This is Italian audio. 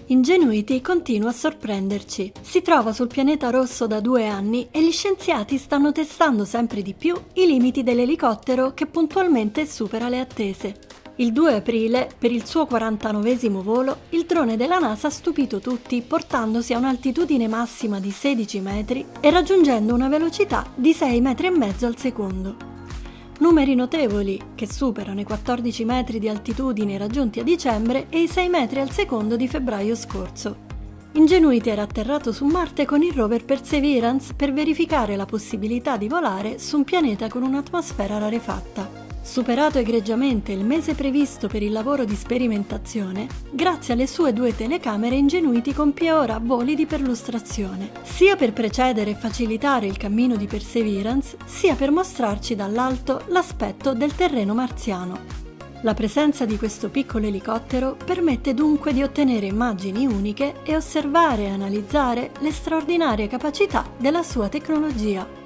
Ingenuity continua a sorprenderci. Si trova sul pianeta rosso da 2 anni e gli scienziati stanno testando sempre di più i limiti dell'elicottero che puntualmente supera le attese. Il 2 aprile, per il suo 49esimo volo, il drone della NASA ha stupito tutti portandosi a un'altitudine massima di 16 metri e raggiungendo una velocità di 6,5 metri al secondo. Numeri notevoli che superano i 14 metri di altitudine raggiunti a dicembre e i 6 metri al secondo di febbraio scorso. Ingenuity era atterrato su Marte con il rover Perseverance per verificare la possibilità di volare su un pianeta con un'atmosfera rarefatta. Superato egregiamente il mese previsto per il lavoro di sperimentazione, grazie alle sue 2 telecamere Ingenuity compie ora voli di perlustrazione, sia per precedere e facilitare il cammino di Perseverance, sia per mostrarci dall'alto l'aspetto del terreno marziano. La presenza di questo piccolo elicottero permette dunque di ottenere immagini uniche e osservare e analizzare le straordinarie capacità della sua tecnologia.